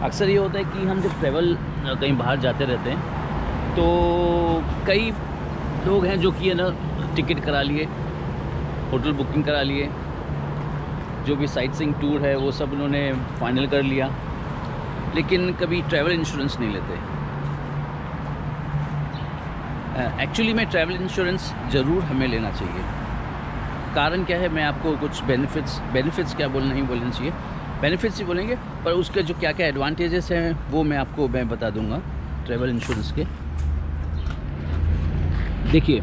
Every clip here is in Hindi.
अक्सर ये होता है कि हम जब ट्रैवल कहीं बाहर जाते रहते हैं तो कई लोग हैं जो कि है ना टिकट करा लिए, होटल बुकिंग करा लिए, जो भी साइट सीइंग टूर है वो सब उन्होंने फाइनल कर लिया, लेकिन कभी ट्रैवल इंश्योरेंस नहीं लेते। एक्चुअली में ट्रैवल इंश्योरेंस ज़रूर हमें लेना चाहिए। कारण क्या है, मैं आपको कुछ बेनिफिट्स क्या बोलना ही बोलना चाहिए, बेनिफिट्स ही बोलेंगे, पर उसके जो क्या क्या एडवांटेजेस हैं वो मैं बता दूंगा ट्रैवल इंश्योरेंस के। देखिए,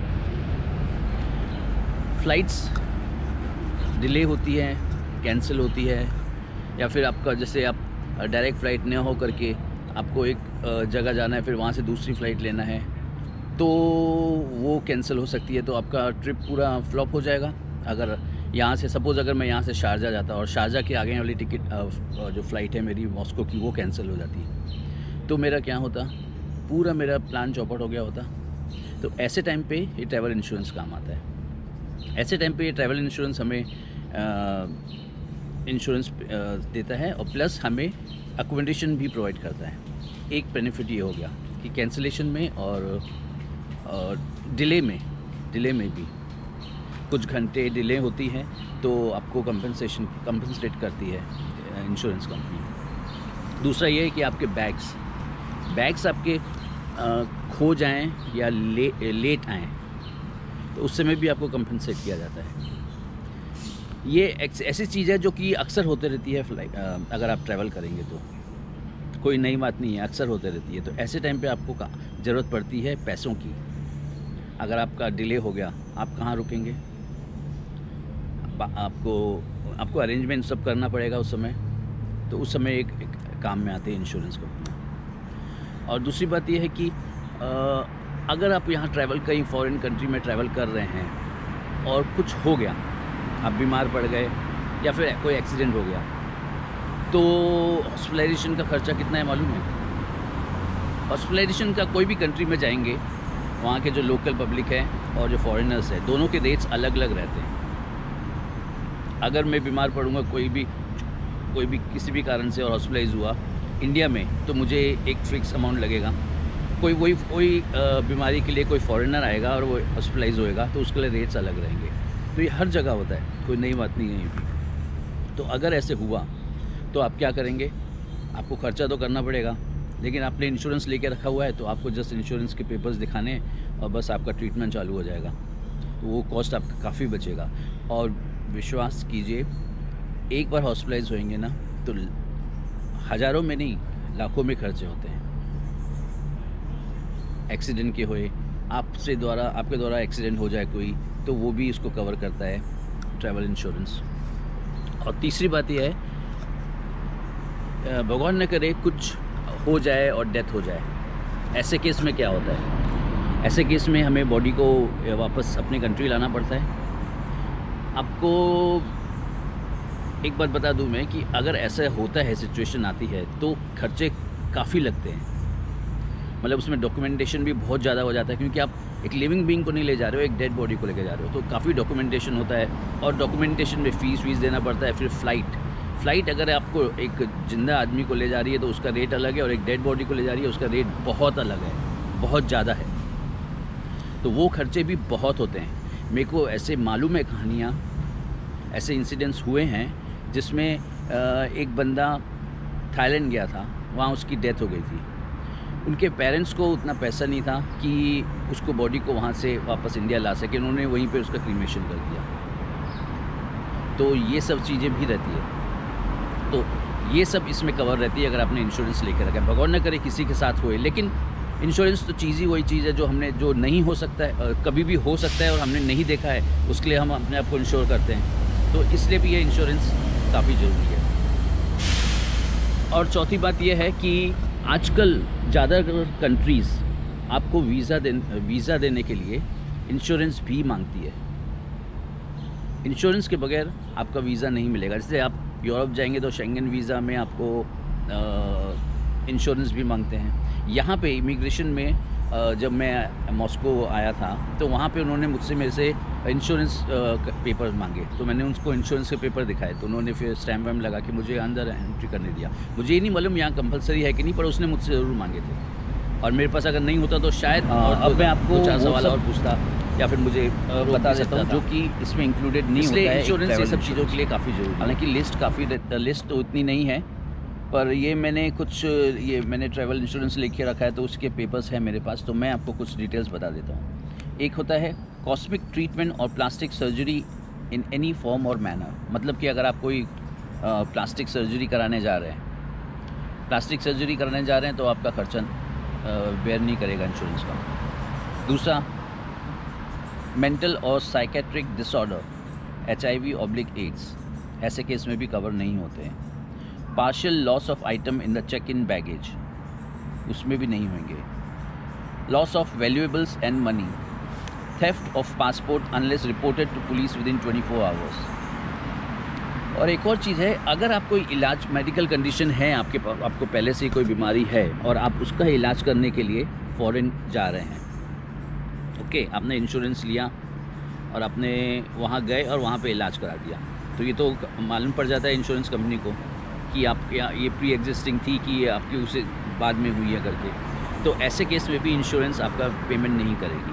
फ़्लाइट्स डिले होती है, कैंसिल होती है, या फिर आपका जैसे आप डायरेक्ट फ़्लाइट न हो करके आपको एक जगह जाना है, फिर वहाँ से दूसरी फ़्लाइट लेना है, तो वो कैंसिल हो सकती है, तो आपका ट्रिप पूरा फ्लॉप हो जाएगा। अगर यहाँ से सपोज़ अगर मैं यहाँ से शारजा जाता और शारजा के आगे वाली टिकट जो फ़्लाइट है मेरी मॉस्को की वो कैंसिल हो जाती है, तो मेरा क्या होता, पूरा मेरा प्लान चौपट हो गया होता। तो ऐसे टाइम पे ये ट्रैवल इंश्योरेंस काम आता है। ऐसे टाइम पे ये ट्रैवल इंश्योरेंस हमें इंश्योरेंस देता है, और प्लस हमें अकोमोडेशन भी प्रोवाइड करता है। एक बेनिफिट ये हो गया कि कैंसिलेशन में और डिले में भी कुछ घंटे डिले होती है तो आपको कंपनसेट करती है इंश्योरेंस कंपनी। दूसरा ये है कि आपके बैग्स आपके खो जाएं या लेट आएँ तो उस समय भी आपको कंपनसेट किया जाता है। ये ऐसी चीज़ है जो कि अक्सर होते रहती है अगर आप ट्रैवल करेंगे तो कोई नई बात नहीं है, अक्सर होते रहती है। तो ऐसे टाइम पे आपको ज़रूरत पड़ती है पैसों की। अगर आपका डिले हो गया, आप कहाँ रुकेंगे? आपको अरेंजमेंट सब करना पड़ेगा उस समय, तो उस समय एक काम में आते हैं इंश्योरेंस कंपनी। और दूसरी बात यह है कि अगर आप यहाँ कहीं फॉरेन कंट्री में ट्रैवल कर रहे हैं और कुछ हो गया, आप बीमार पड़ गए या फिर कोई एक्सीडेंट हो गया, तो हॉस्पिटलाइजेशन का खर्चा कितना है मालूम है? हॉस्पिटलाइजेशन का कोई भी कंट्री में जाएंगे, वहाँ के जो लोकल पब्लिक है और जो फॉरेनर्स है, दोनों के रेट्स अलग अलग रहते हैं। अगर मैं बीमार पड़ूंगा कोई भी किसी भी कारण से और हॉस्पिटलाइज हुआ इंडिया में, तो मुझे एक फ़िक्स अमाउंट लगेगा। कोई बीमारी के लिए कोई फॉरेनर आएगा और वो हॉस्पिटलाइज होएगा तो उसके लिए रेट्स अलग रहेंगे। तो ये हर जगह होता है, कोई नई बात नहीं है ये भी। तो अगर ऐसे हुआ तो आप क्या करेंगे? आपको खर्चा तो करना पड़ेगा, लेकिन आपने इंश्योरेंस लेके रखा हुआ है तो आपको जस्ट इंश्योरेंस के पेपर्स दिखाने और बस आपका ट्रीटमेंट चालू हो जाएगा। तो वो कॉस्ट आपका काफ़ी बचेगा। और विश्वास कीजिए, एक बार हॉस्पिटलाइज होएंगे ना तो हज़ारों में नहीं लाखों में खर्चे होते हैं। एक्सीडेंट के होए, आपके द्वारा एक्सीडेंट हो जाए कोई, तो वो भी इसको कवर करता है ट्रैवल इंश्योरेंस। और तीसरी बात यह है, भगवान न करे कुछ हो जाए और डेथ हो जाए, ऐसे केस में क्या होता है? ऐसे केस में हमें बॉडी को वापस अपनी कंट्री लाना पड़ता है। आपको एक बात बता दूं मैं कि अगर ऐसा होता है, सिचुएशन आती है, तो खर्चे काफ़ी लगते हैं। मतलब उसमें डॉक्यूमेंटेशन भी बहुत ज़्यादा हो जाता है, क्योंकि आप एक लिविंग बीइंग को नहीं ले जा रहे हो, एक डेड बॉडी को लेके जा रहे हो, तो काफ़ी डॉक्यूमेंटेशन होता है। और डॉक्यूमेंटेशन में फ़ीस देना पड़ता है। फिर फ़्लाइट अगर आपको एक जिंदा आदमी को ले जा रही है तो उसका रेट अलग है, और एक डेड बॉडी को ले जा रही है उसका रेट बहुत अलग है, बहुत ज़्यादा है। तो वो खर्चे भी बहुत होते हैं। मेरे को ऐसे मालूम है कहानियाँ, ऐसे इंसिडेंट्स हुए हैं जिसमें एक बंदा थाईलैंड गया था, वहाँ उसकी डेथ हो गई थी। उनके पेरेंट्स को उतना पैसा नहीं था कि उसको बॉडी को वहाँ से वापस इंडिया ला सके, उन्होंने वहीं पे उसका क्रीमेशन कर दिया। तो ये सब चीज़ें भी रहती है, तो ये सब इसमें कवर रहती है अगर आपने इंश्योरेंस लेकर रखा है। भगवान न करे किसी के साथ हुए, लेकिन इंश्योरेंस तो चीज़ ही वही चीज़ है जो नहीं हो सकता है, कभी भी हो सकता है और हमने नहीं देखा है, उसके लिए हम अपने आप को इंश्योर करते हैं। तो इसलिए भी ये इंश्योरेंस काफ़ी ज़रूरी है। और चौथी बात यह है कि आजकल ज़्यादातर कंट्रीज़ आपको वीज़ा देने के लिए इंश्योरेंस भी मांगती है। इंश्योरेंस के बगैर आपका वीज़ा नहीं मिलेगा। जैसे आप यूरोप जाएंगे तो शेंगन वीज़ा में आपको इंश्योरेंस भी मांगते हैं। यहाँ पे इमिग्रेशन में जब मैं मॉस्को आया था तो वहाँ पे उन्होंने मुझसे मेरे से इंश्योरेंस पेपर मांगे, तो मैंने उनको इंश्योरेंस के पेपर दिखाए, तो उन्होंने फिर स्टैम्प वैम्प लगा के मुझे अंदर एंट्री करने दिया। मुझे ये नहीं मालूम यहाँ कंपलसरी है कि नहीं, पर उसने मुझसे ज़रूर मांगे थे, और मेरे पास अगर नहीं होता तो शायद अब मैं आपको 2-4 सवाल और पूछता या फिर मुझे बता देता हूँ, जो कि इसमें इंक्लूडेड नहीं होता है। इंश्योरेंस ये सब चीज़ों के लिए काफ़ी ज़रूरी है। हालांकि लिस्ट तो उतनी नहीं है, पर ये मैंने ट्रैवल इंश्योरेंस लेके रखा है, तो उसके पेपर्स हैं मेरे पास, तो मैं आपको कुछ डिटेल्स बता देता हूँ। एक होता है कॉस्मिक ट्रीटमेंट और plastic surgery in any form और मैनर, मतलब कि अगर आप कोई प्लास्टिक सर्जरी कराने जा रहे हैं तो आपका खर्चा बेयर नहीं करेगा इंश्योरेंस का। दूसरा, मेंटल और साइकेट्रिक डिसऑर्डर, HIV/AIDS, ऐसे केस में भी कवर नहीं होते हैं। Partial loss of item in the check in baggage, उसमें भी नहीं होंगे। Loss of valuables and money, theft of passport unless reported to police within 24 hours. और एक और चीज़ है, अगर आप कोई इलाज, मेडिकल कंडीशन है आपको पहले से कोई बीमारी है और आप उसका इलाज करने के लिए फॉरेन जा रहे हैं, ओके, आपने इंश्योरेंस लिया और आपने वहाँ गए और वहाँ पे इलाज करा दिया, तो ये तो मालूम पड़ जाता है इंश्योरेंस कंपनी को कि आपके ये प्री एग्जिस्टिंग थी कि ये आपकी उसे बाद में हुई है करके, तो ऐसे केस में भी इंश्योरेंस आपका पेमेंट नहीं करेगी।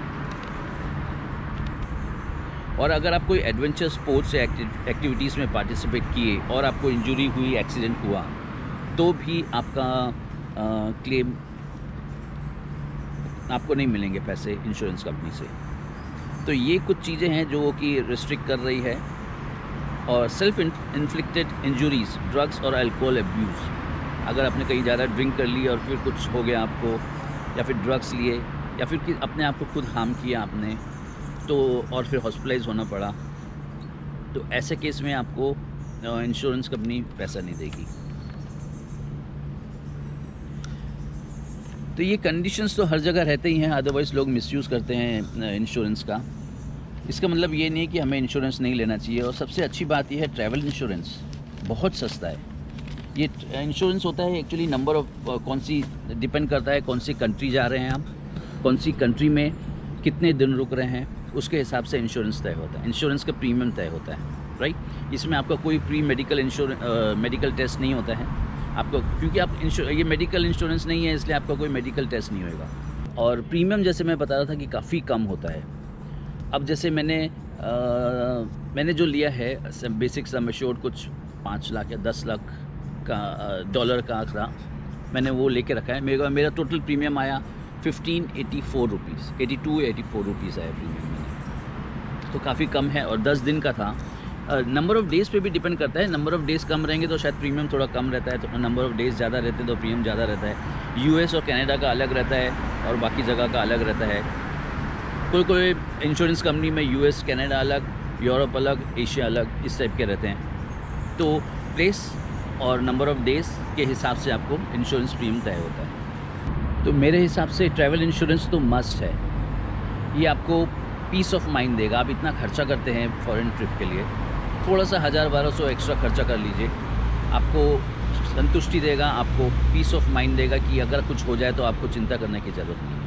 और अगर आप कोई एडवेंचर स्पोर्ट्स या एक्टिविटीज़ में पार्टिसिपेट किए और आपको इंजरी हुई, एक्सीडेंट हुआ, तो भी आपका क्लेम आपको नहीं मिलेंगे पैसे इंश्योरेंस कंपनी से। तो ये कुछ चीज़ें हैं जो कि रिस्ट्रिक्ट कर रही है। और सेल्फ इन्फ्लिक्टेड इंजरीज़, ड्रग्स और अल्कोहल अब्यूज़, अगर आपने कहीं ज़्यादा ड्रिंक कर ली और फिर कुछ हो गया आपको, या फिर ड्रग्स लिए, या फिर अपने आप को खुद हार्म किया आपने, तो और फिर हॉस्पिटलाइज होना पड़ा, तो ऐसे केस में आपको इंश्योरेंस कंपनी पैसा नहीं देगी। तो ये कंडीशंस तो हर जगह रहते ही हैं, अदरवाइज़ लोग मिसयूज़ करते हैं इंश्योरेंस का। इसका मतलब ये नहीं कि हमें इंश्योरेंस नहीं लेना चाहिए। और सबसे अच्छी बात यह है, ट्रैवल इंश्योरेंस बहुत सस्ता है। ये इंश्योरेंस होता है एक्चुअली नंबर ऑफ डिपेंड करता है कौन सी कंट्री जा रहे हैं आप, कौन सी कंट्री में कितने दिन रुक रहे हैं, उसके हिसाब से इंश्योरेंस तय होता है, इंश्योरेंस का प्रीमियम तय होता है, राइट। इसमें आपका कोई प्री मेडिकल टेस्ट नहीं होता है आपको, क्योंकि आप ये मेडिकल इंश्योरेंस नहीं है, इसलिए आपका कोई मेडिकल टेस्ट नहीं होगा। और प्रीमियम जैसे मैं बता रहा था कि काफ़ी कम होता है। अब जैसे मैंने जो लिया है बेसिक सम एश्योर्ड कुछ 5 लाख या 10 लाख का डॉलर का आंकड़ा मैंने वो लेके रखा है। मेरा टोटल प्रीमियम आया 1584 रुपीज़, 82-84 रुपीज़ आया प्रीमियम मैंने, तो काफ़ी कम है। और 10 दिन का था। नंबर ऑफ़ डेज़ पे भी डिपेंड करता है, नंबर ऑफ़ डेज़ कम रहेंगे तो शायद प्रीमियम थोड़ा कम रहता है, तो नंबर ऑफ़ डेज़ ज़्यादा रहते हैं तो प्रीमियम ज़्यादा रहता है। US और कनाडा का अलग रहता है और बाकी जगह का अलग रहता है। कोई इंश्योरेंस कंपनी में US, कनाडा अलग, यूरोप अलग, एशिया अलग, इस टाइप के रहते हैं। तो प्लेस और नंबर ऑफ़ डेज़ के हिसाब से आपको इंश्योरेंस प्रीमियम तय होता है। तो मेरे हिसाब से ट्रैवल इंश्योरेंस तो मस्ट है। ये आपको पीस ऑफ माइंड देगा। आप इतना खर्चा करते हैं फॉरेन ट्रिप के लिए, थोड़ा सा 1000-1200 एक्स्ट्रा खर्चा कर लीजिए, आपको संतुष्टि देगा, आपको पीस ऑफ माइंड देगा कि अगर कुछ हो जाए तो आपको चिंता करने की ज़रूरत नहीं है।